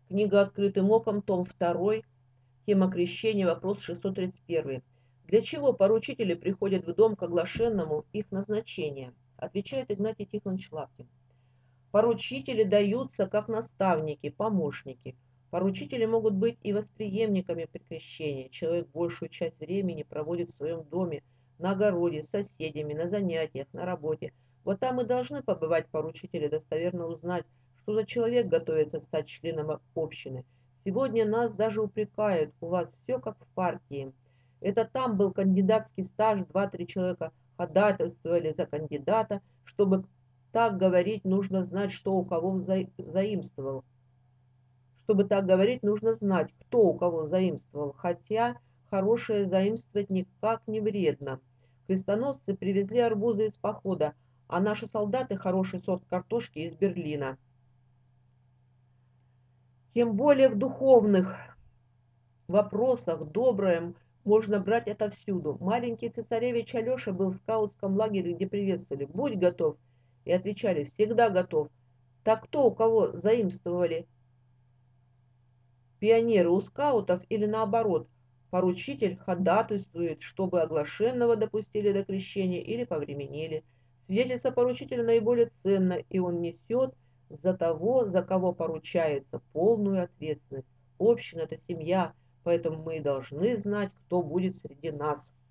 Книга «Открытым оком», том 2, тема крещения, вопрос 631. Для чего поручители приходят в дом к оглашенному их назначение? Отвечает Игнатий Тихонович Лапкин. Поручители даются как наставники, помощники. Поручители могут быть и восприемниками при крещении. Человек большую часть времени проводит в своем доме, на огороде, с соседями, на занятиях, на работе. Вот там и должны побывать поручители, достоверно узнать, что за человек готовится стать членом общины. Сегодня нас даже упрекают, у вас все как в партии. Это там был кандидатский стаж, два-три человека ходатайствовали за кандидата, чтобы так говорить, нужно знать, что у кого заимствовал. Чтобы так говорить, нужно знать, кто у кого заимствовал, хотя хорошее заимствовать никак не вредно. Крестоносцы привезли арбузы из похода, а наши солдаты хороший сорт картошки из Берлина. Тем более в духовных вопросах доброе можно брать отовсюду. Маленький цесаревич Алеша был в скаутском лагере, где приветствовали: «Будь готов!» И отвечали: «Всегда готов». Так кто у кого заимствовали? Пионеры у скаутов или наоборот? Поручитель ходатайствует, чтобы оглашенного допустили до крещения или повременили. Свидетельство поручителя наиболее ценно, и он несет за того, за кого поручается, полную ответственность. Община — это семья, поэтому мы и должны знать, кто будет среди нас.